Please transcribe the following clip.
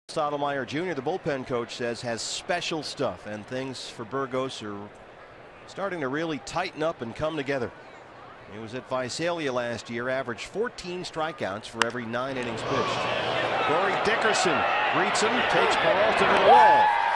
Stottlemyre Jr., the bullpen coach, says has special stuff, and things for Burgos are starting to really tighten up and come together. He was at Visalia last year, averaged 14 strikeouts for every 9 innings pitched. Corey Dickerson greets him, takes Peralta to the wall.